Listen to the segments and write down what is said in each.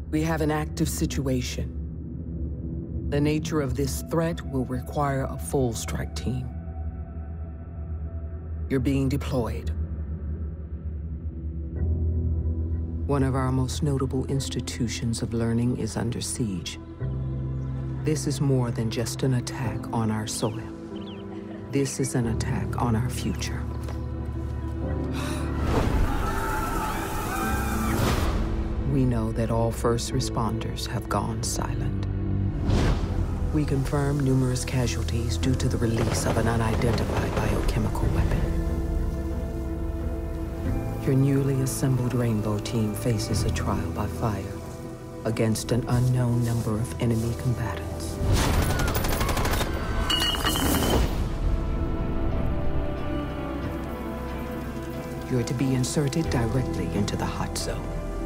We have an active situation. The nature of this threat will require a full strike team. You're being deployed. One of our most notable institutions of learning is under siege. This is more than just an attack on our soil. This is an attack on our future. We know that all first responders have gone silent. We confirm numerous casualties due to the release of an unidentified biochemical weapon. Your newly assembled Rainbow team faces a trial by fire against an unknown number of enemy combatants. You're to be inserted directly into the hot zone.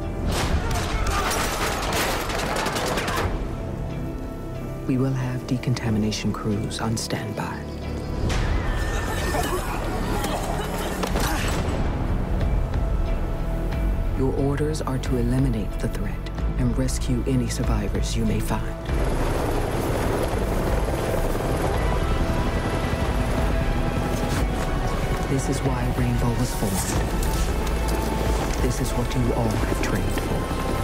We will have decontamination crews on standby. Your orders are to eliminate the threat and rescue any survivors you may find. This is why Rainbow was formed. This is what you all have trained for.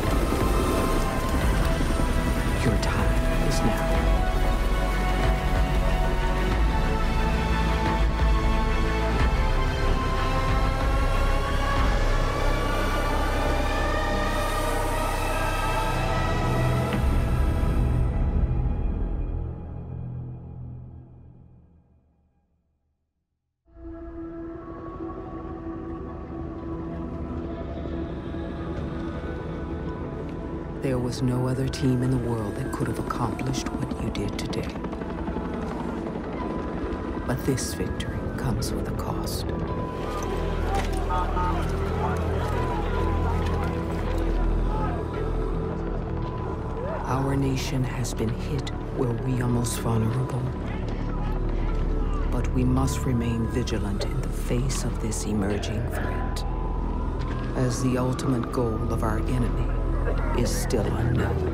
Your time is now. There was no other team in the world that could have accomplished what you did today. But this victory comes with a cost. Our nation has been hit where we are most vulnerable. But we must remain vigilant in the face of this emerging threat, as the ultimate goal of our enemy is still unknown.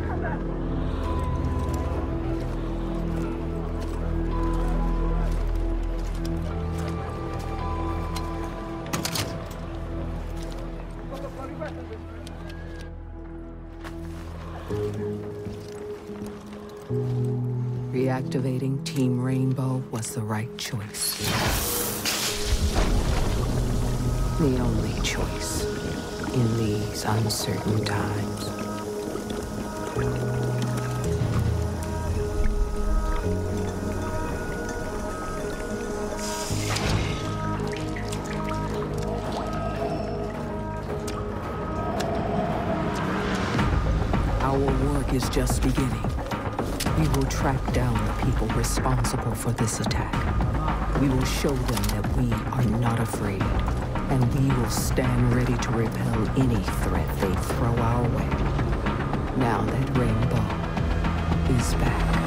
Reactivating Team Rainbow was the right choice. The only choice in these uncertain times. Our work is just beginning. We will track down the people responsible for this attack. We will show them that we are not afraid, and we will stand ready to repel any threat they throw our way. Now that Rainbow is back.